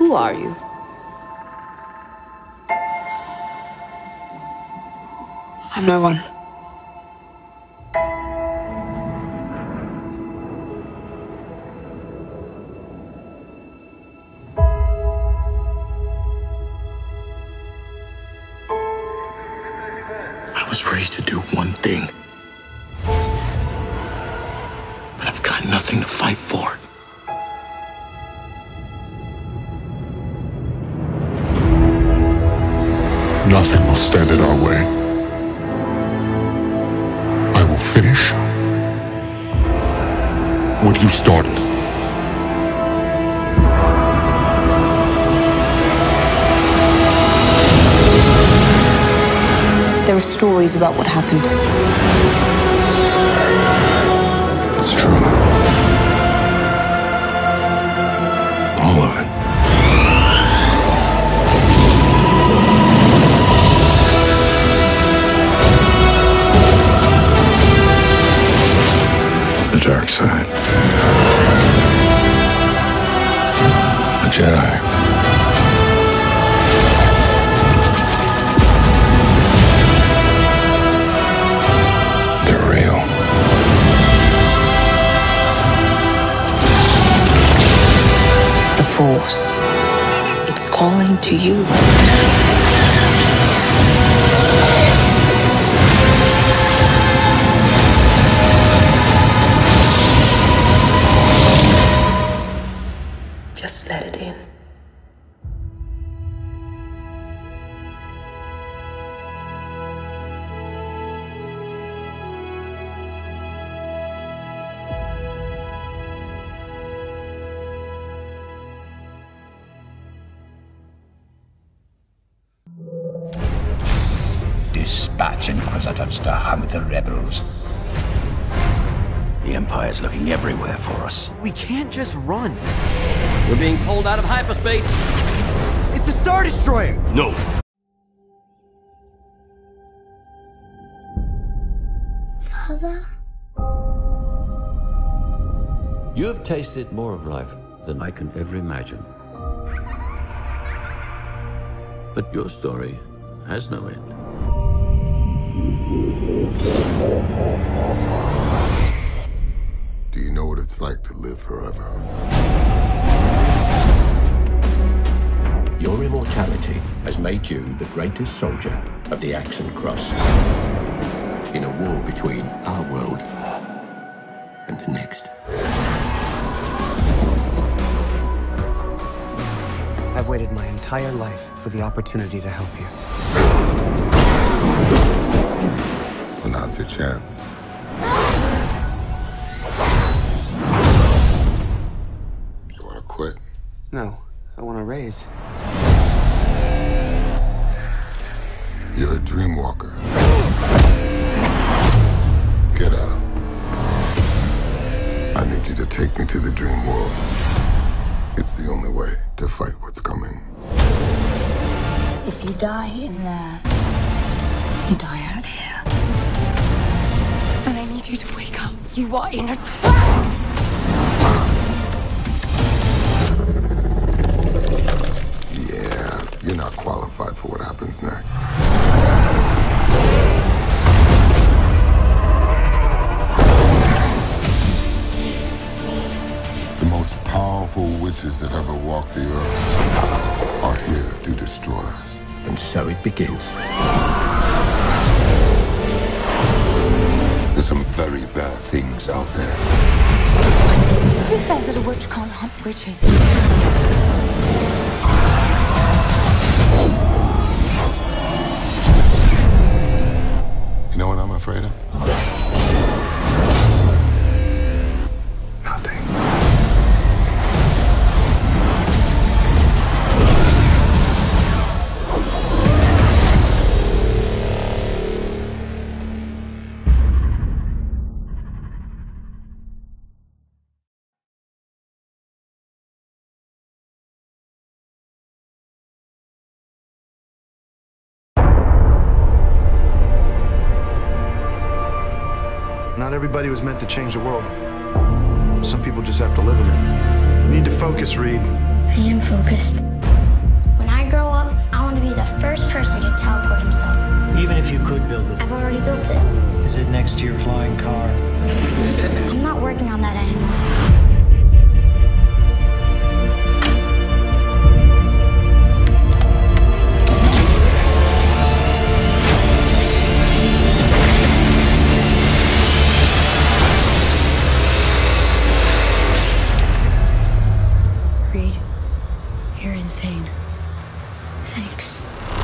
Who are you? I'm no one. I was raised to do one thing. But I've got nothing to fight for. Nothing will stand in our way. I will finish what you started. There are stories about what happened. It's true. All of it. The dark side. A Jedi. They're real. The Force. It's calling to you. Just let it in. Dispatch Inquisitors to hunt the rebels. The Empire's looking everywhere for us. We can't just run. We're being pulled out of hyperspace. It's a Star Destroyer! No! Father? You have tasted more of life than I can ever imagine. But your story has no end. Do you know what it's like to live forever? Your immortality has made you the greatest soldier of the Axon Cross. In a war between our world and the next. I've waited my entire life for the opportunity to help you. Well, now's your chance. You wanna quit? No, I want to raise. You're a dreamwalker. Get out. I need you to take me to the dream world. It's the only way to fight what's coming. If you die in there, you die out here. And I need you to wake up. You are in a trap! Yeah, you're not qualified for what happens next. The most powerful witches that ever walked the earth are here to destroy us. And so it begins. There's some very bad things out there. Who says that a witch can't hunt witches? You know what I'm afraid of? Nothing. Not everybody was meant to change the world. Some people just have to live in it. You need to focus, Reed. I am focused. to be the first person to teleport himself. Even if you could build it, I've already built it. is it next to your flying car? I'm not working on that anymore. Reed, you're insane. Thanks.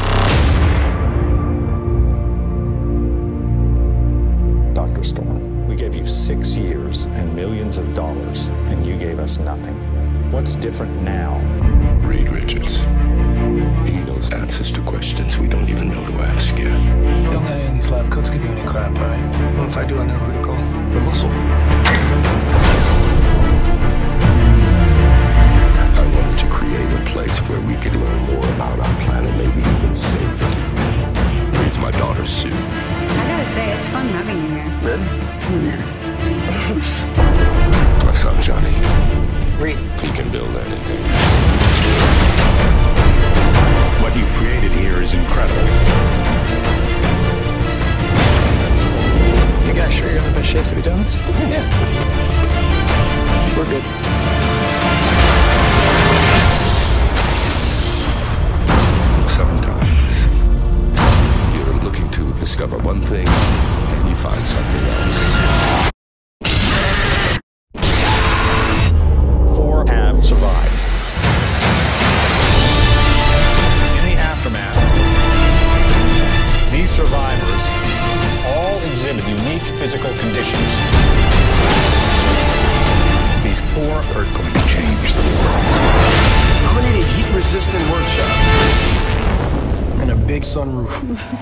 Dr. Storm, we gave you 6 years and millions of dollars, and you gave us nothing. What's different now? Reed Richards. He knows answers to questions we don't even know to ask yet. Don't let any of these lab coats give you any crap, right? Well, if I do, I know who to call. The Muscle. I wanted to create a place where we could learn more about our planet, maybe even save it. Reed's my daughter's suit. I gotta say, it's fun having you here. Really? My son, Johnny. Reed. He can build anything. What you've created here is incredible. You guys sure you're in the best shape to be doing this? Yeah. We're good. Sometimes you're looking to discover one thing and you find something else. 4 have survived. In the aftermath, These survivors all exhibit unique physical conditions. these 4 are going to change the world. I'm gonna need a heat-resistant workshop. And a big sunroof.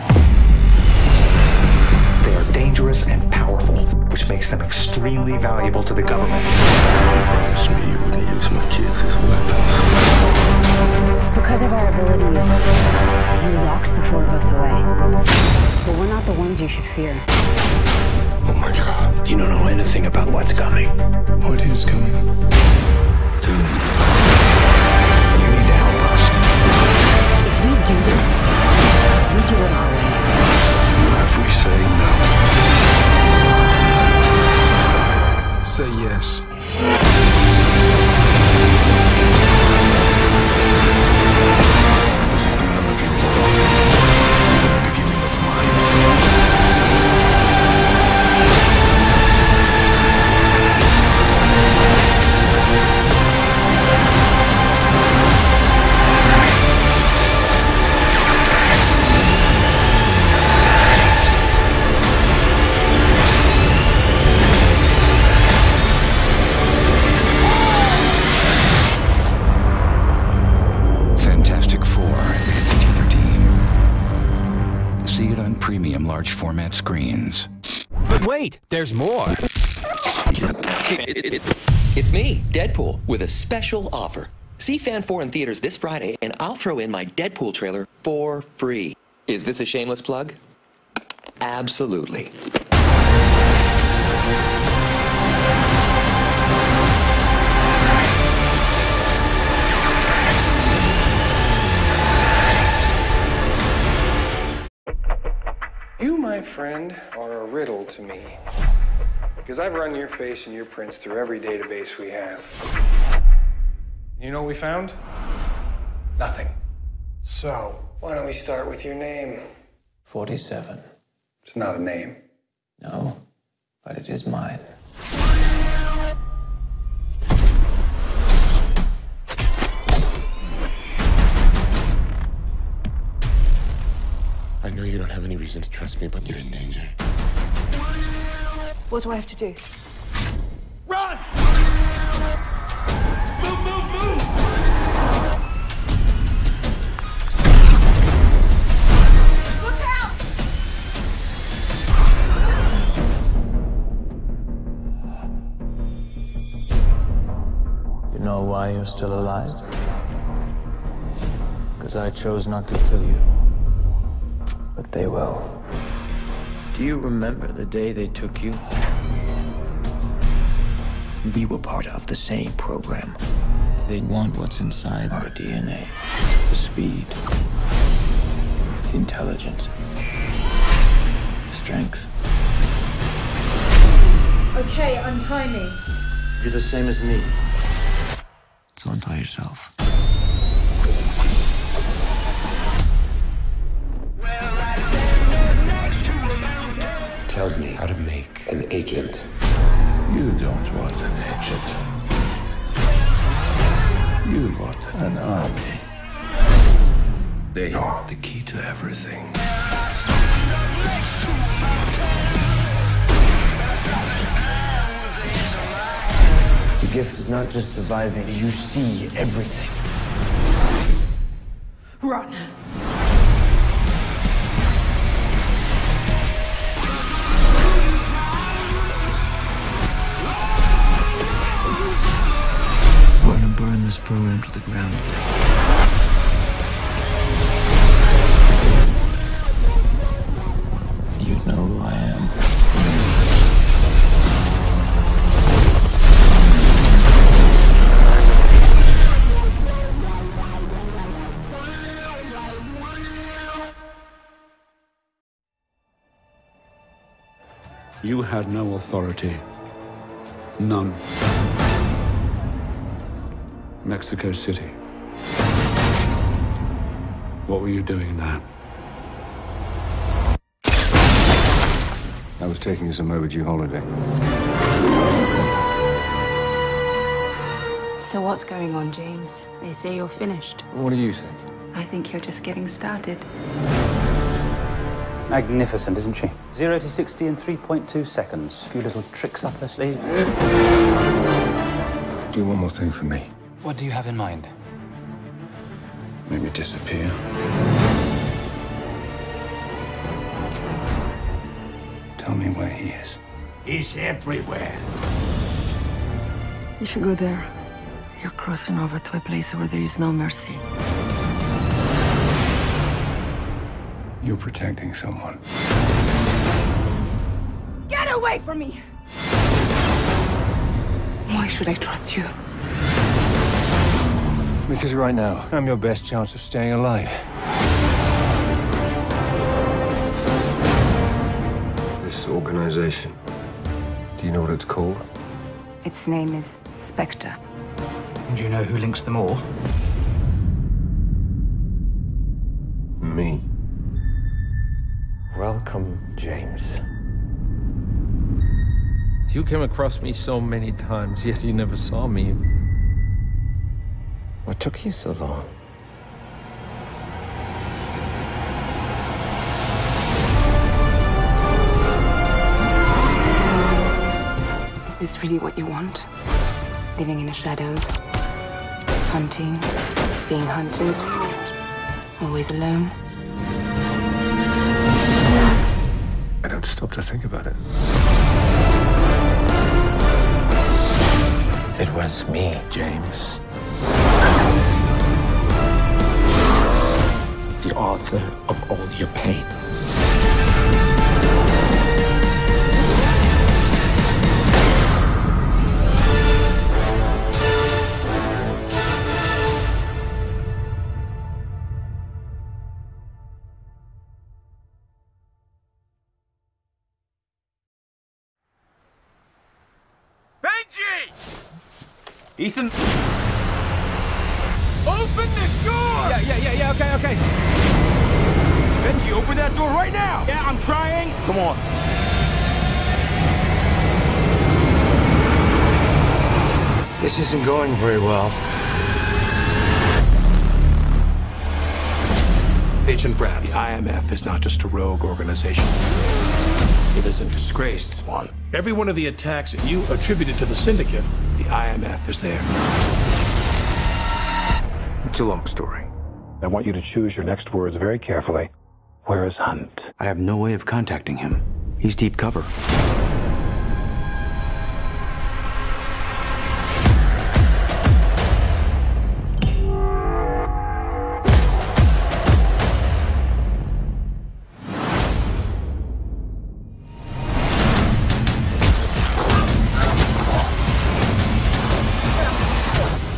They are dangerous and powerful, which makes them extremely valuable to the government. Promise me you wouldn't use my kids as weapons. Because of our abilities, he locks the 4 of us away. But we're not the ones you should fear. Oh my God. You don't know anything about what's coming. What is coming? You need to help us. If we do this, we do it our way. If we say no. Say yes. This is the end of your world. The beginning of mine. Fantastic Four, PG-13. See it on premium large format screens. But wait, there's more. It's me, Deadpool, with a special offer. See Fan 4 in theaters this Friday, and I'll throw in my Deadpool trailer for free. Is this a shameless plug? Absolutely. You, my friend, are a riddle to me. Because I've run your face and your prints through every database we have. You know what we found? Nothing. So, why don't we start with your name? 47. It's not a name. No, but it is mine. I know you don't have any reason to trust me, but you're in danger. What do I have to do? Run! Move, move, move! Look out! You know why you're still alive? Because I chose not to kill you. But they will. Do you remember the day they took you? We were part of the same program. They want what's inside our DNA. The speed, with intelligence, strength. Okay, untie me. You're the same as me. So untie yourself. Tell me how to make an agent. You don't want an agent. You want an army. They are the key to everything. The gift is not just surviving, you see everything. Run. We're gonna burn this program to the ground. You know who I am. You had no authority. None. Mexico City. What were you doing there? I was taking some overdue holiday. So what's going on, James? They say you're finished. What do you think? I think you're just getting started. Magnificent, isn't she? 0 to 60 in 3.2 seconds. A few little tricks up her sleeve. Do one more thing for me. What do you have in mind? Make me disappear. Tell me where he is. He's everywhere. If you go there, you're crossing over to a place where there is no mercy. You're protecting someone. Get away from me! Why should I trust you? Because right now, I'm your best chance of staying alive. This organization, do you know what it's called? Its name is Spectre. Do you know who links them all? Me. Welcome, James. You came across me so many times, yet you never saw me. What took you so long? Is this really what you want? Living in the shadows? Hunting? Being hunted? Always alone? I don't stop to think about it. It was me, James. the author of all your pain. Ethan? Open the door! Yeah, okay. Benji, open that door right now! Yeah, I'm trying. Come on. This isn't going very well. Agent Brad, the IMF is not just a rogue organization. It is a disgraced one. Every one of the attacks that you attributed to the Syndicate, the IMF is there. It's a long story. I want you to choose your next words very carefully. Where is Hunt? I have no way of contacting him. He's deep cover.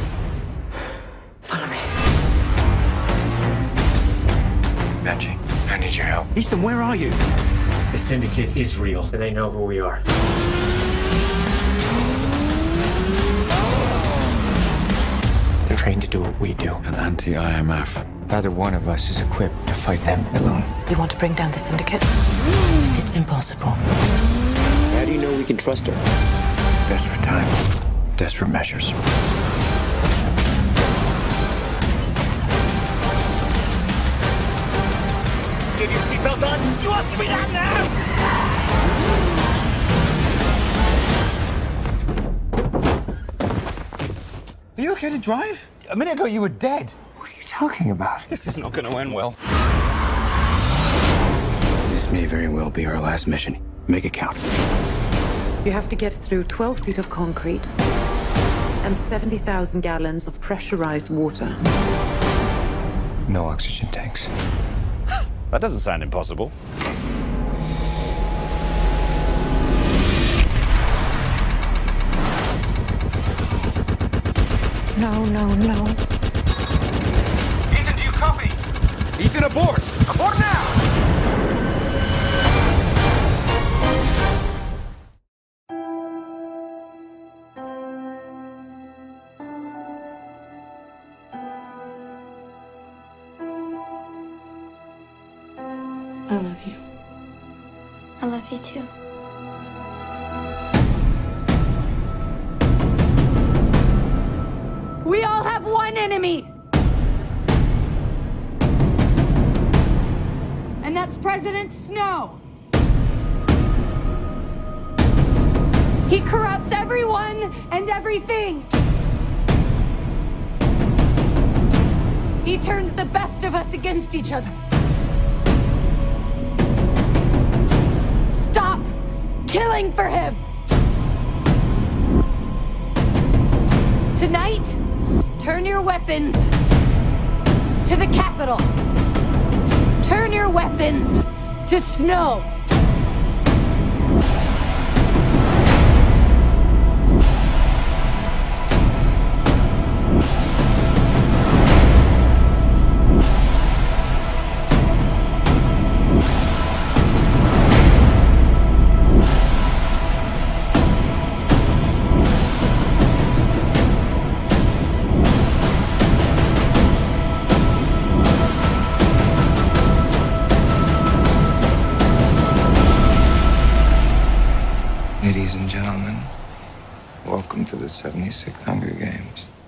Benji, Ethan, where are you? The Syndicate is real. They know who we are. They're trained to do what we do. An anti-IMF. Neither one of us is equipped to fight them alone. You want to bring down the Syndicate? It's impossible. How do you know we can trust her? Desperate times. Desperate measures. Get your seatbelt on! You asked me that now! Are you okay to drive? A minute ago you were dead. What are you talking about? This is not going to end well. This may very well be our last mission. Make it count. You have to get through 12 feet of concrete and 70,000 gallons of pressurized water. No oxygen tanks. That doesn't sound impossible. No, no, no. Ethan, do you copy? Ethan, abort! Abort now! I love you. I love you too. We all have one enemy. And that's President Snow. He corrupts everyone and everything. He turns the best of us against each other. Stop killing for him! Tonight, turn your weapons to the Capitol. Turn your weapons to Snow. Ladies and gentlemen, welcome to the 76th Hunger Games.